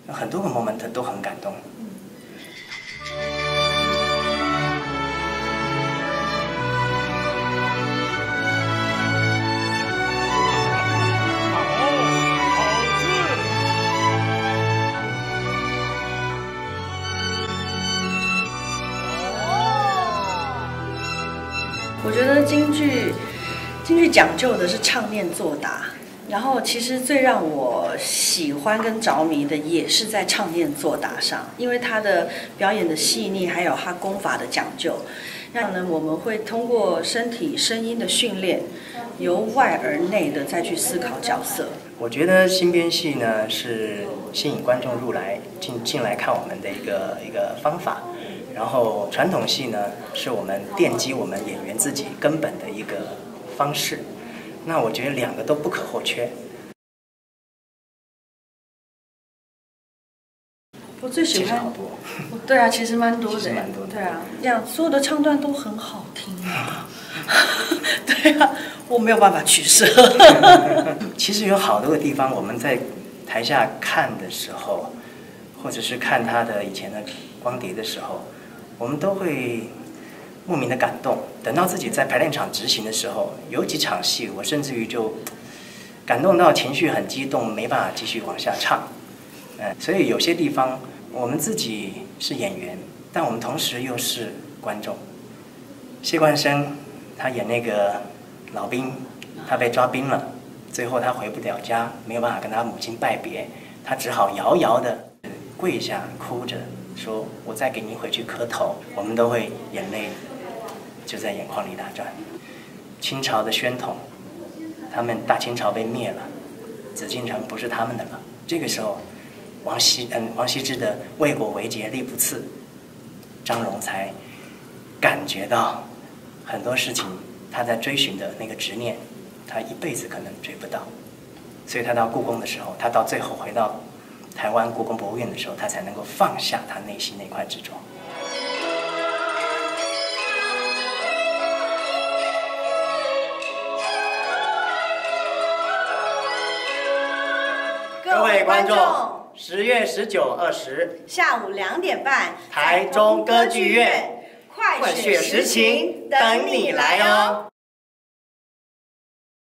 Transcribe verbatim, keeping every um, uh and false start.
很多个 moment 都很感动。 我觉得京剧，京剧讲究的是唱念做打，然后其实最让我喜欢跟着迷的也是在唱念做打上，因为他的表演的细腻，还有他功法的讲究。那呢，我们会通过身体声音的训练，由外而内的再去思考角色。 我觉得新编戏呢是吸引观众入来进进来看我们的一个一个方法。然后传统戏呢，是我们奠基我们演员自己根本的一个方式。那我觉得两个都不可或缺。 我最喜欢， 其实好多。 对啊，其实蛮多的。 其实蛮多的。 对啊，这样所有的唱段都很好听啊。对啊，我没有办法取舍。 其实有好多个地方，我们在台下看的时候，或者是看他的以前的光碟的时候。我们都会莫名的感动，等到自己在排练场执行的时候，有几场戏我甚至于就感动到情绪很激动，没办法继续往下唱。嗯，所以有些地方我们自己是演员，但我们同时又是观众。谢冠生他演那个老兵，他被抓兵了，最后他回不了家，没有办法跟他母亲拜别，他只好遥遥的跪下哭着说我再给你回去磕头，我们都会眼泪就在眼眶里打转。清朝的宣统，他们大清朝被灭了，紫禁城不是他们的了。这个时候，王羲嗯王羲之的为国为节力不次，张荣才感觉到很多事情他在追寻的那个执念，他一辈子可能追不到，所以他到故宫的时候，他到最后回到台湾故宫博物院的时候，他才能够放下他内心那块执着。各位观众，十月十九、二十下午两点半， 台中歌剧院， 快雪时晴等你来哦。